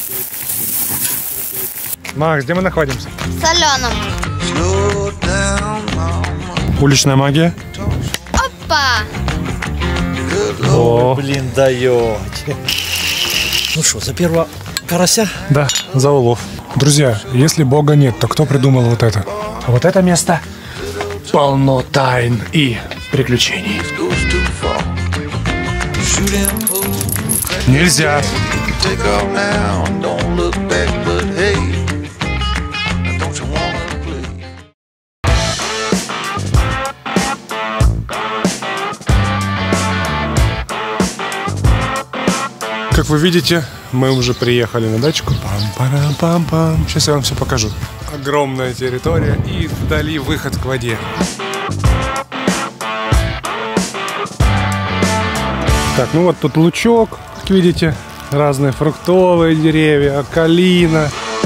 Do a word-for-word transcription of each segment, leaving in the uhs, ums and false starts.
Макс, где мы находимся? В Соленом. Уличная магия. Опа! О, блин, даете. Ну что, за первого карася? да, за улов. Друзья, если Бога нет, то кто придумал вот это? А вот это место полно тайн и приключений. Нельзя. Как вы видите, мы уже приехали на дачку. Пам-парам-пам-пам. Сейчас я вам все покажу. Огромная территория и вдали выход к воде. Так, ну вот тут лучок, как видите, разные фруктовые деревья, калина.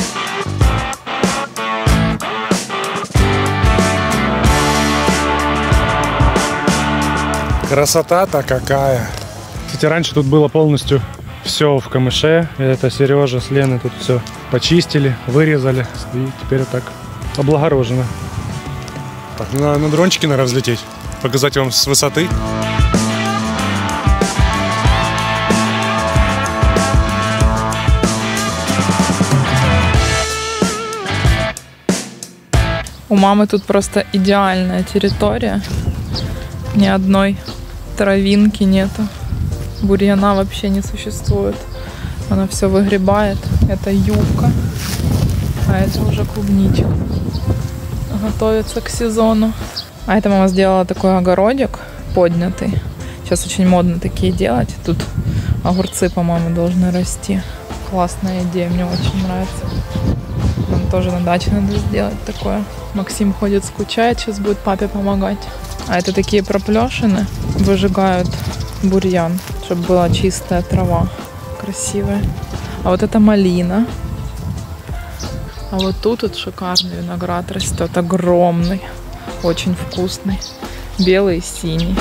Красота-то какая! Кстати, раньше тут было полностью все в камыше. Это Сережа с Леной тут все почистили, вырезали. И теперь вот так облагорожено. Так, на, на дрончике надо взлететь, показать вам с высоты. У мамы тут просто идеальная территория. Ни одной травинки нету. Бурьяна вообще не существует. Она все выгребает. Это юбка. А это уже клубничек. Готовится к сезону. А это мама сделала такой огородик поднятый. Сейчас очень модно такие делать. Тут огурцы, по-моему, должны расти. Классная идея, мне очень нравится. Нам тоже на даче надо сделать такое. Максим ходит, скучает, сейчас будет папе помогать. А это такие проплешины, выжигают бурьян, чтобы была чистая трава, красивая. А вот это малина. А вот тут вот шикарный виноград растет, огромный, очень вкусный, белый и синий.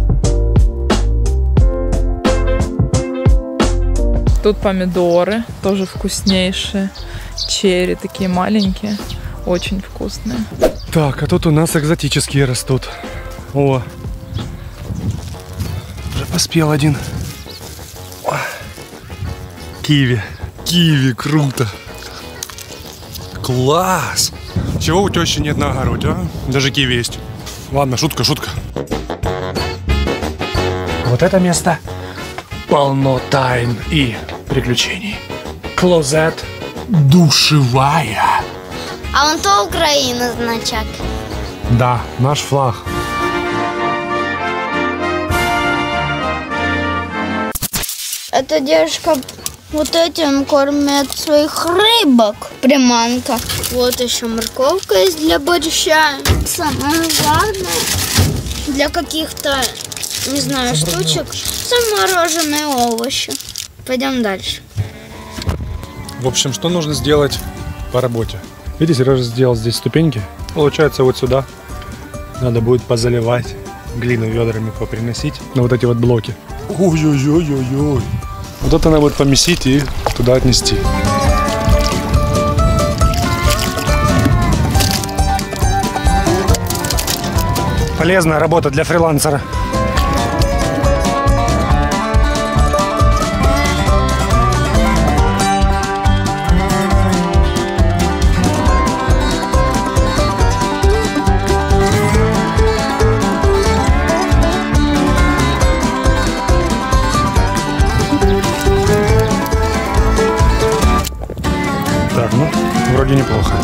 Тут помидоры, тоже вкуснейшие, черри такие маленькие, очень вкусные. Так, а тут у нас экзотические растут. О, уже поспел один. О, киви. Киви, круто. Класс. Чего у тещи нет на огороде, а? Даже киви есть. Ладно, шутка, шутка. Вот это место полно тайн и приключений. Клозет душевая. А вон то Украина значок. Да, наш флаг. Эта девушка вот этим кормит своих рыбок. Приманка. Вот еще морковка есть для борща. Самое главное, для каких-то, не знаю, штучек, замороженные овощи. Пойдем дальше. В общем, что нужно сделать по работе? Видите, Сережа сделал здесь ступеньки. Получается, вот сюда надо будет позаливать, глину ведрами поприносить на вот эти вот блоки. Ой-ой-ой-ой-ой. Вот это надо будет помесить и туда отнести. Полезная работа для фрилансера. Так, ну, вроде неплохо.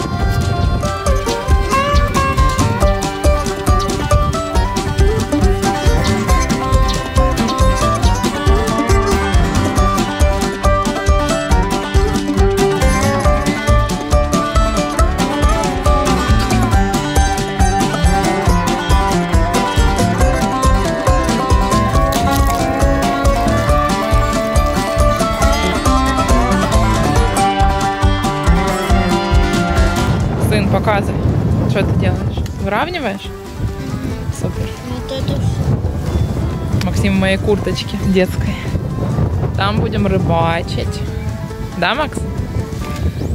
Сын, показывай, что ты делаешь? Выравниваешь? Супер. Вот это. Максим в моей курточке детской. Там будем рыбачить. Да, Макс?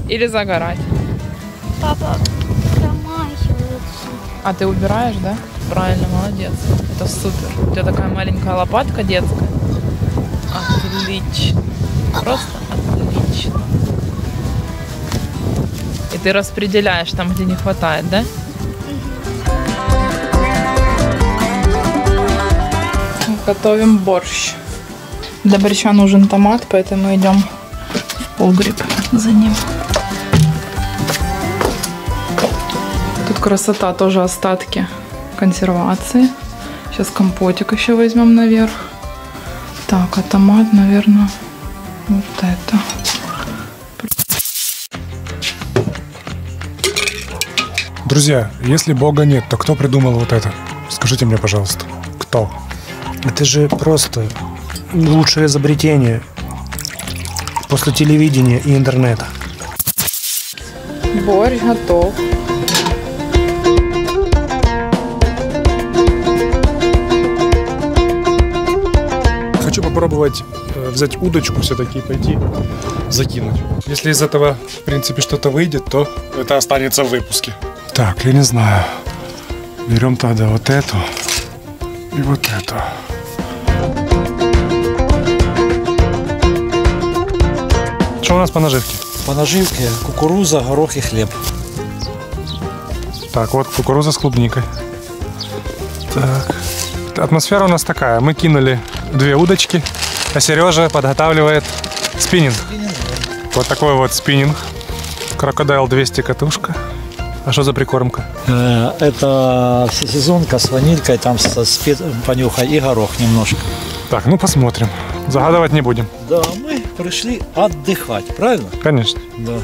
или загорать? Папа промахивается. А ты убираешь, да? Правильно, молодец. Это супер. У тебя такая маленькая лопатка детская. Отлично. Просто отлично. И ты распределяешь там, где не хватает, да? Готовим борщ. Для борща нужен томат, поэтому идем в погреб за ним. Тут красота, тоже остатки консервации. Сейчас компотик еще возьмем наверх. Так, а томат, наверное, вот это. Друзья, если Бога нет, то кто придумал вот это? Скажите мне, пожалуйста, кто? Это же просто лучшее изобретение после телевидения и интернета. Борщ готов. Хочу попробовать э, взять удочку все-таки и пойти закинуть. Если из этого, в принципе, что-то выйдет, то это останется в выпуске. Так, я не знаю. Берем тогда вот эту и вот эту. Что у нас по наживке? По наживке кукуруза, горох и хлеб. Так, вот кукуруза с клубникой. Так. Атмосфера у нас такая. Мы кинули две удочки, а Сережа подготавливает спиннинг. Вот такой вот спиннинг. Крокодайл двести катушка. А что за прикормка? Это всесезонка с ванилькой, там со спец... понюхай и горох немножко. Так, ну посмотрим. Загадывать не будем. Да, мы пришли отдыхать, правильно? Конечно. Да.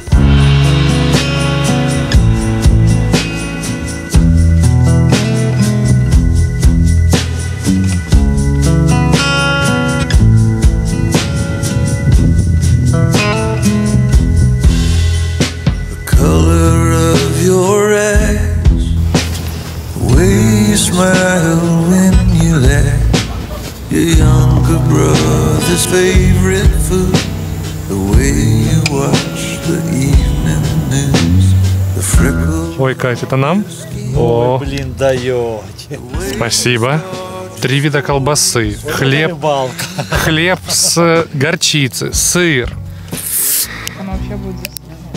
Smile when you laugh. Your younger brother's favorite food. The way you watch the evening news. The freckles. Ой, Кать, это нам? О, Блин, даете. спасибо. Три вида колбасы, хлеб, Рыбалка. хлеб с горчицей, сыр. Она вообще будет здесь.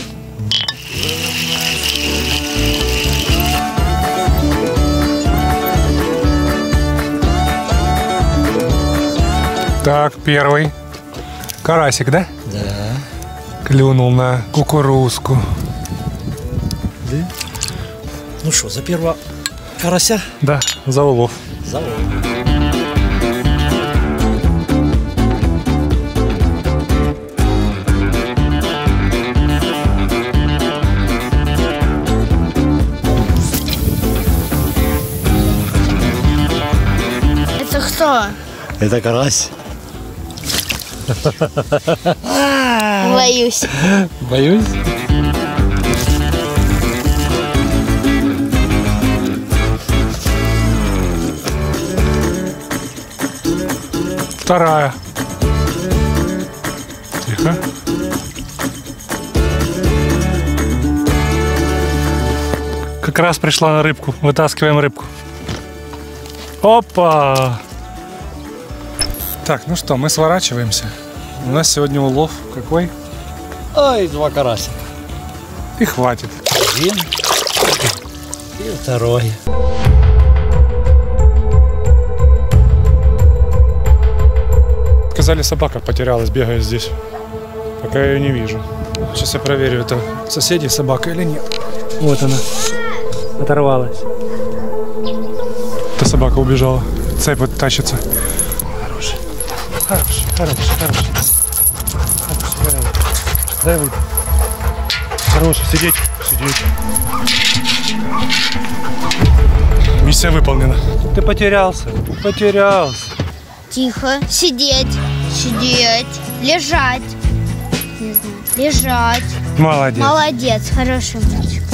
Так, первый. Карасик, да? Да. Клюнул на кукурузку. Да. Ну что, за первого карася? Да, за улов. За улов. Это кто? Это карась. Боюсь. Боюсь. Вторая. Тихо. Как раз пришла на рыбку. Вытаскиваем рыбку. Опа! Так, ну что, мы сворачиваемся. У нас сегодня улов какой? Ой, два карася. И хватит. Один. И второй. Сказали, собака потерялась, бегает здесь. Пока я ее не вижу. Сейчас я проверю, это соседей собака или нет. Вот она. Оторвалась. Эта собака убежала. Цепь вот тащится. Хороший. Хороший, хороший, хороший. Хороший, дай выйду. Хороший, сидеть. Сидеть. Миссия выполнена. Ты потерялся. Потерялся. Тихо. Сидеть. Сидеть. Лежать. Не знаю. Лежать. Молодец. Молодец. Хороший мальчик.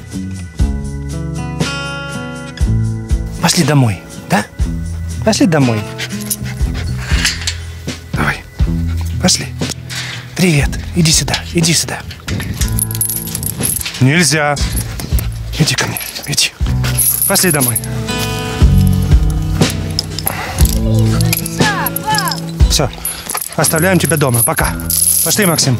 Пошли домой, да? Пошли домой. Давай. Пошли. Привет. Иди сюда. Иди сюда. Нельзя. Иди ко мне, иди. Пошли домой. Все, оставляем тебя дома. Пока. Пошли, Максим.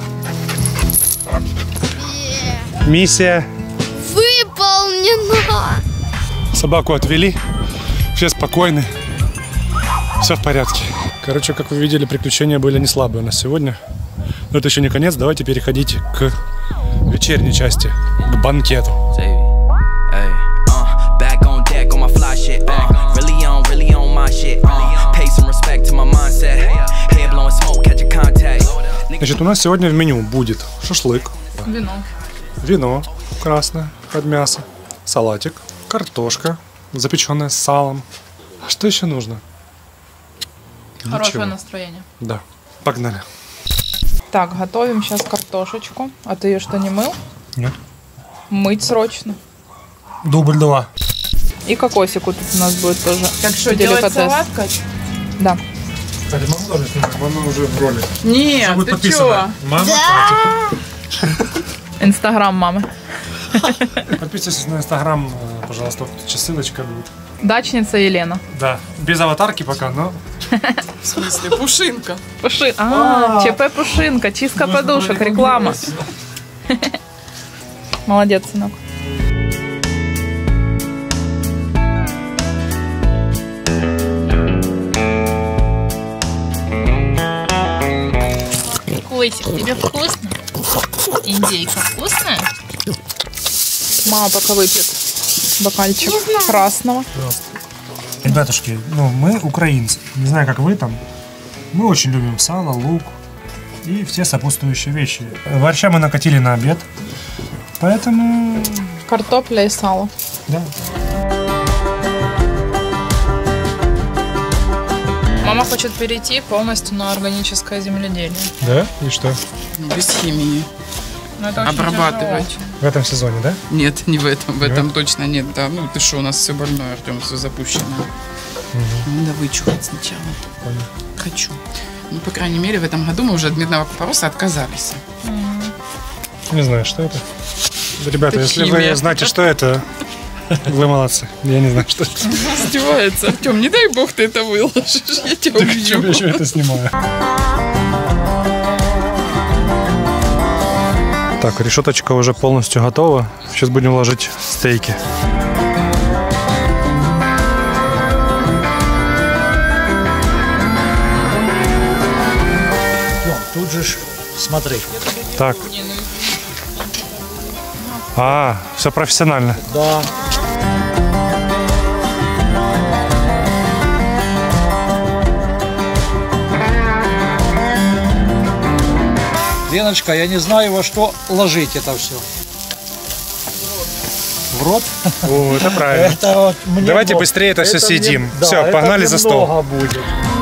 Миссия Выполнено. Собаку отвели. Все спокойны. Все в порядке. Короче, как вы видели, приключения были не слабые у нас сегодня. Но это еще не конец. Давайте переходить к вечерней части, к банкету. Значит, у нас сегодня в меню будет шашлык, Вино. вино красное под мясо, салатик, картошка, запеченная с салом. А что еще нужно? Хорошее Ничего. настроение. Да, погнали. Так, готовим сейчас картошечку. А ты ее что, не мыл? Нет. Мыть срочно. Дубль два. И кокосику тут у нас будет тоже. Так что, делать деликатес. салат, Кать? Да. Кстати, мама тоже снимает, она уже в роли. Нет, ты чё? Мама, Инстаграм мамы. Катя. Подписывайтесь на инстаграм, э, пожалуйста, вот тут ссылочка будет. Дачница Елена. Да, без аватарки пока, но... В смысле, Пушинка. Пуши... А, ЧП Пушинка, чистка подушек, реклама. Молодец, сынок. Котик, тебе вкусно? Индейка вкусная? Мама пока выпьет бокальчик красного. Ребятушки, ну мы украинцы. Не знаю, как вы там. Мы очень любим сало, лук и все сопутствующие вещи. Борща мы накатили на обед. Поэтому... Картопля и сало. Да. Мама хочет перейти полностью на органическое земледелие. Да? И что? Без химии. Но это очень Обрабатывать. тяжело. В этом сезоне, да? Нет, не в этом. В этом точно нет. Да, ну ты что, у нас все больное, Артем, все запущено. Надо вычухать сначала. Понял. Хочу. Ну, по крайней мере, в этом году мы уже от медного купороса отказались. Не знаю, что это. Ребята, Это если химия. вы знаете, что это, вы молодцы. Я не знаю, что это. Издевается. Артем, не дай бог ты это выложишь. Я тебя Я убью. еще это снимаю. Так, решеточка уже полностью готова. Сейчас будем ложить стейки. Тут же ж, смотри. Так. А, все профессионально. Да. Леночка, я не знаю, во что ложить это все. В рот? О, это правильно. Это вот мне Давайте много. быстрее это всё мне- съедим. да, Всё, это погнали мне за стол. много будет.